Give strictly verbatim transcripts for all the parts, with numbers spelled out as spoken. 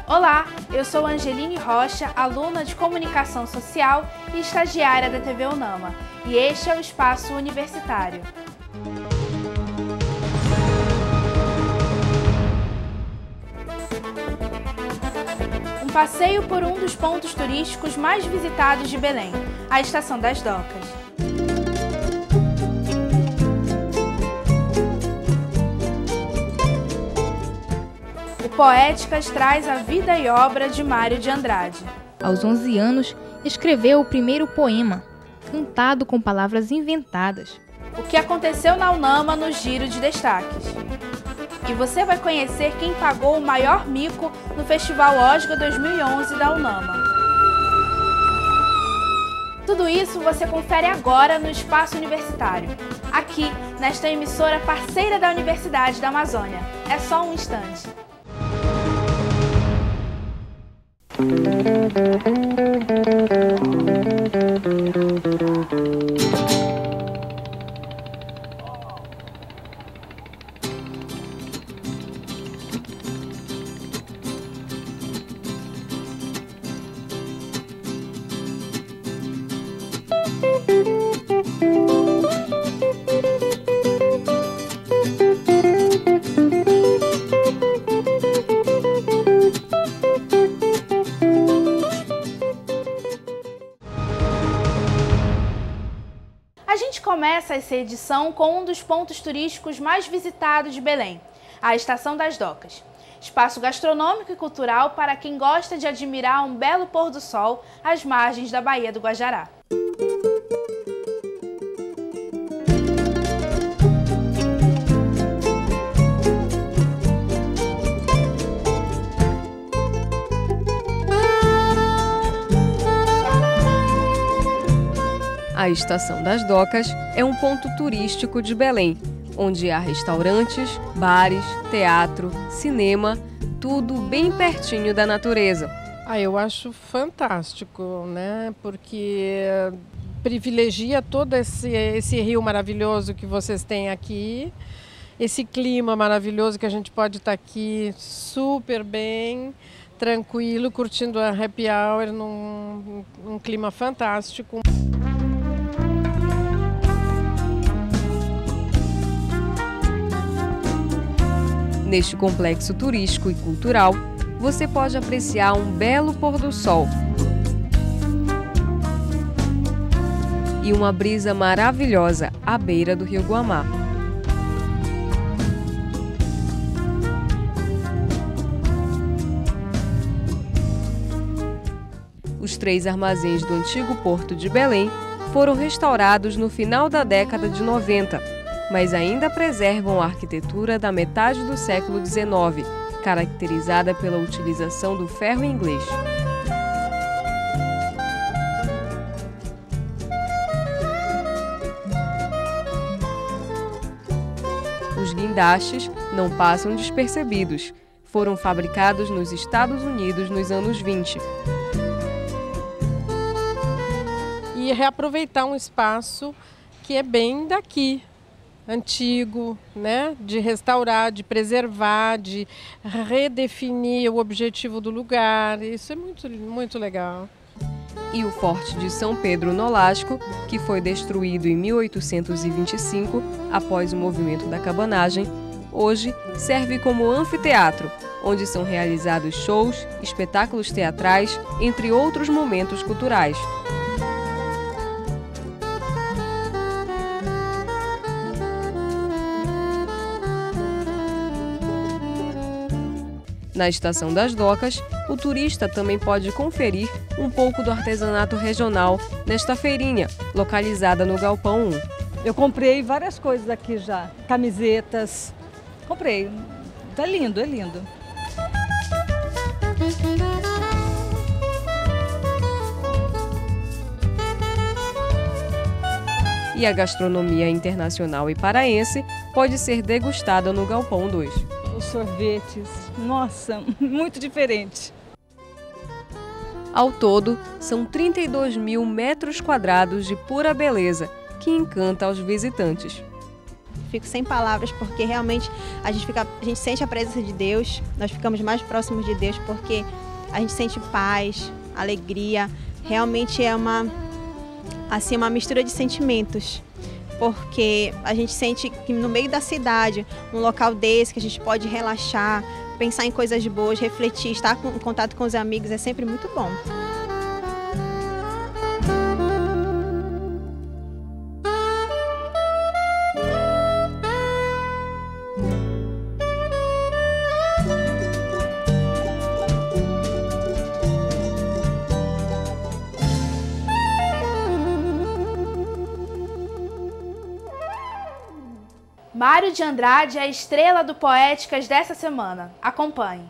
Olá, eu sou Angeline Rocha, aluna de Comunicação Social e estagiária da T V UNAMA, e este é o Espaço Universitário. Um passeio por um dos pontos turísticos mais visitados de Belém, a Estação das Docas. O Poéticas traz a vida e obra de Mário de Andrade. Aos onze anos, escreveu o primeiro poema, cantado com palavras inventadas. O que aconteceu na UNAMA no Giro de Destaques. E você vai conhecer quem pagou o maior mico no Festival OSGA dois mil e onze da UNAMA. Tudo isso você confere agora no Espaço Universitário, aqui nesta emissora parceira da Universidade da Amazônia. É só um instante. A gente começa essa edição com um dos pontos turísticos mais visitados de Belém, a Estação das Docas. Espaço gastronômico e cultural para quem gosta de admirar um belo pôr do sol às margens da Baía do Guajará. A Estação das Docas é um ponto turístico de Belém, onde há restaurantes, bares, teatro, cinema, tudo bem pertinho da natureza. Ah, eu acho fantástico, né? Porque privilegia todo esse, esse rio maravilhoso que vocês têm aqui, esse clima maravilhoso que a gente pode estar aqui super bem, tranquilo, curtindo a happy hour num um clima fantástico. Neste complexo turístico e cultural, você pode apreciar um belo pôr do sol e uma brisa maravilhosa à beira do Rio Guamá. Os três armazéns do antigo Porto de Belém foram restaurados no final da década de noventa, mas ainda preservam a arquitetura da metade do século dezenove, caracterizada pela utilização do ferro inglês. Os guindastes não passam despercebidos. Foram fabricados nos Estados Unidos nos anos vinte. E reaproveitar um espaço que é bem daqui, antigo, né? De restaurar, de preservar, de redefinir o objetivo do lugar. Isso é muito, muito legal. E o Forte de São Pedro Nolasco, que foi destruído em mil oitocentos e vinte e cinco, após o movimento da cabanagem, hoje serve como anfiteatro, onde são realizados shows, espetáculos teatrais, entre outros momentos culturais. Na Estação das Docas, o turista também pode conferir um pouco do artesanato regional nesta feirinha, localizada no Galpão um. Eu comprei várias coisas aqui já, camisetas, comprei, tá lindo, é lindo. E a gastronomia internacional e paraense pode ser degustada no Galpão dois. Os sorvetes, nossa, muito diferente. Ao todo, são trinta e dois mil metros quadrados de pura beleza, que encanta aos visitantes. fico sem palavras, porque realmente a gente, fica, a gente sente a presença de Deus, nós ficamos mais próximos de Deus, porque a gente sente paz, alegria, realmente é uma, assim, uma mistura de sentimentos, porque a gente sente que no meio da cidade, um local desse que a gente pode relaxar, pensar em coisas boas, refletir, estar em contato com os amigos é sempre muito bom. Mário de Andrade é a estrela do Poéticas dessa semana. Acompanhe.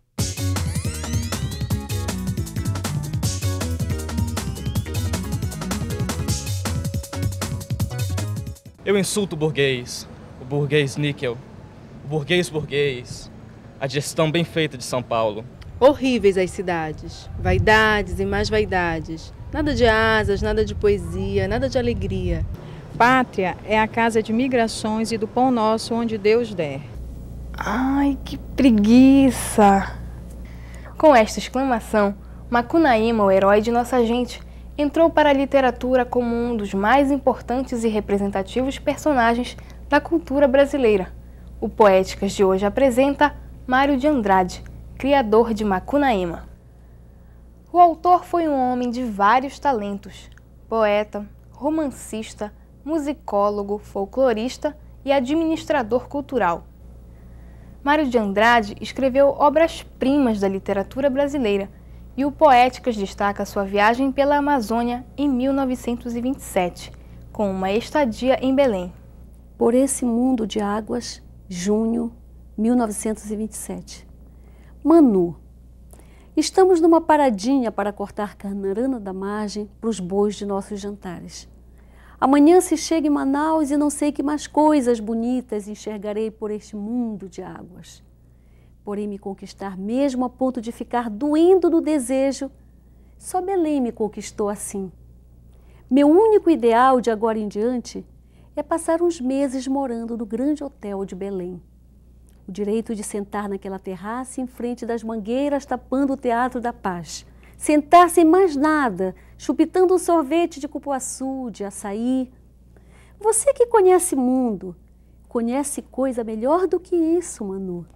Eu insulto o burguês, o burguês níquel, o burguês burguês, a gestão bem feita de São Paulo. Horríveis as cidades, vaidades e mais vaidades. Nada de asas, nada de poesia, nada de alegria. Pátria é a casa de migrações e do pão nosso onde Deus der. Ai, que preguiça! Com esta exclamação, Macunaíma, o herói de nossa gente, entrou para a literatura como um dos mais importantes e representativos personagens da cultura brasileira. O Poéticas de hoje apresenta Mário de Andrade, criador de Macunaíma. O autor foi um homem de vários talentos: poeta, romancista, musicólogo, folclorista e administrador cultural. Mário de Andrade escreveu obras-primas da literatura brasileira e o Poéticas destaca sua viagem pela Amazônia em mil novecentos e vinte e sete, com uma estadia em Belém. Por esse mundo de águas, junho mil novecentos e vinte e sete. Manu. Estamos numa paradinha para cortar canarana da margem para os bois de nossos jantares. Amanhã se chega em Manaus e não sei que mais coisas bonitas enxergarei por este mundo de águas. Porém, me conquistar mesmo a ponto de ficar doendo do desejo, só Belém me conquistou assim. Meu único ideal de agora em diante é passar uns meses morando no grande hotel de Belém. O direito de sentar naquela terraça em frente das mangueiras tapando o Teatro da Paz. Sentar sem mais nada, chupitando um sorvete de cupuaçu, de açaí. Você que conhece mundo, conhece coisa melhor do que isso, Manu.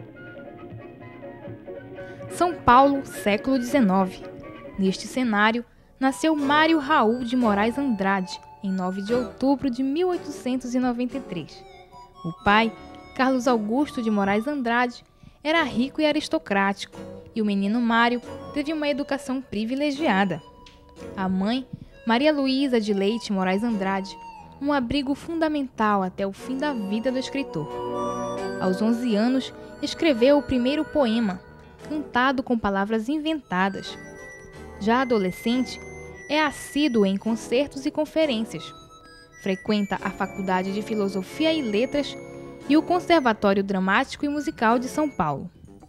São Paulo, século dezenove. Neste cenário, nasceu Mário Raul de Moraes Andrade, em nove de outubro de mil oitocentos e noventa e três. O pai, Carlos Augusto de Moraes Andrade, era rico e aristocrático, e o menino Mário teve uma educação privilegiada. A mãe, Maria Luísa de Leite Moraes Andrade, um abrigo fundamental até o fim da vida do escritor. Aos onze anos, escreveu o primeiro poema, cantado com palavras inventadas. Já adolescente, é assíduo em concertos e conferências. Frequenta a Faculdade de Filosofia e Letras e o Conservatório Dramático e Musical de São Paulo.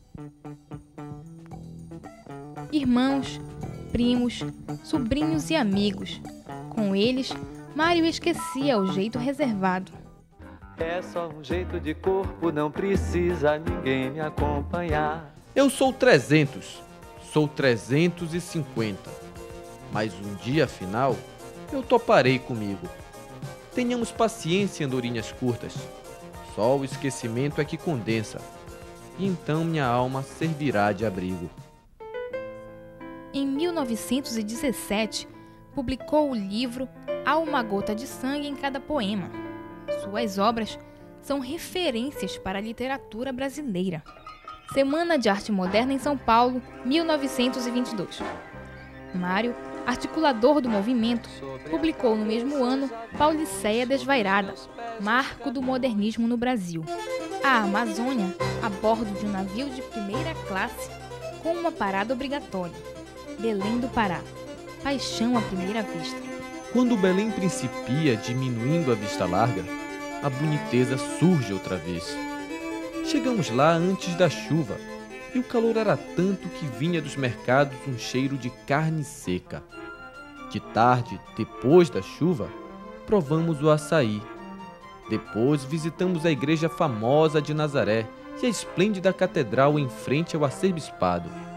Irmãos, primos, sobrinhos e amigos. Com eles, Mário esquecia o jeito reservado. É só um jeito de corpo, não precisa ninguém me acompanhar. Eu sou trezentos, sou trezentos e cinquenta, mas um dia afinal eu toparei comigo. Tenhamos paciência, andorinhas curtas, só o esquecimento é que condensa, e então minha alma servirá de abrigo. Em mil novecentos e dezessete, publicou o livro Há uma gota de sangue em cada poema. Suas obras são referências para a literatura brasileira. Semana de Arte Moderna em São Paulo, mil novecentos e vinte e dois. Mário, articulador do movimento, publicou no mesmo ano Pauliceia Desvairada, marco do modernismo no Brasil. A Amazônia, a bordo de um navio de primeira classe, com uma parada obrigatória. Belém do Pará, paixão à primeira vista. Quando Belém principia diminuindo a vista larga, a boniteza surge outra vez. Chegamos lá antes da chuva, e o calor era tanto que vinha dos mercados um cheiro de carne seca. De tarde, depois da chuva, provamos o açaí. Depois visitamos a igreja famosa de Nazaré e a esplêndida catedral em frente ao arcebispado.